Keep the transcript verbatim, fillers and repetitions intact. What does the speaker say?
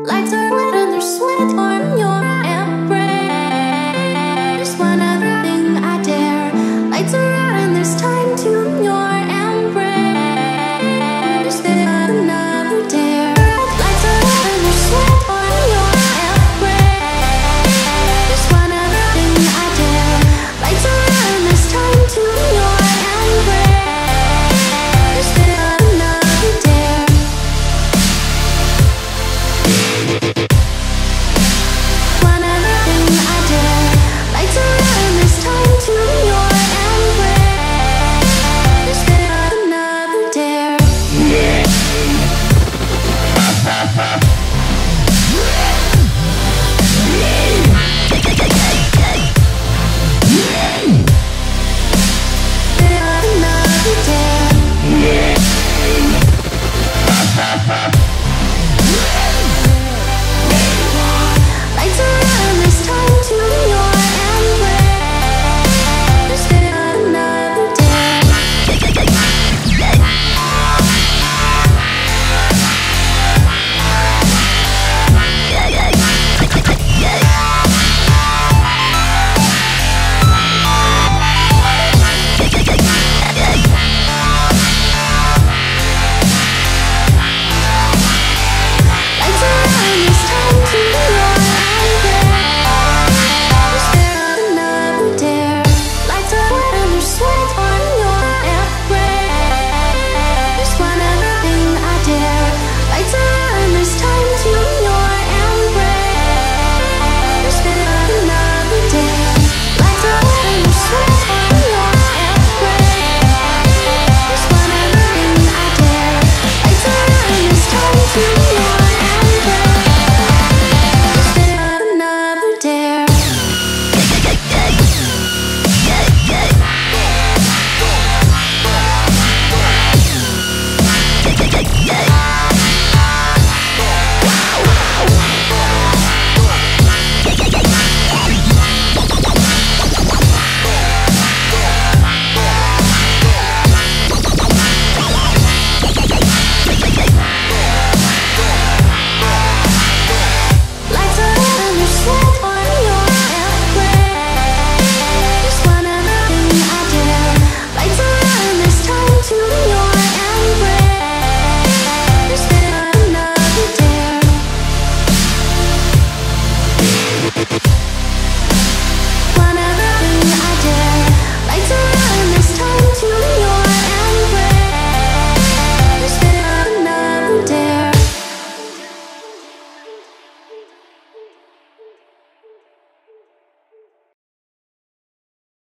Lights are lit and there's sweat on your embrace. Just one other thing I dare. Lights are out and there's time to your embrace. Just another dare. Lights are out and there's sweat on your embrace. Just one other thing I dare. Lights are out and there's time to your embrace. Just another dare. One other thing I dare. Lights are out and there's time to your embrace. Just another dare. Yeah.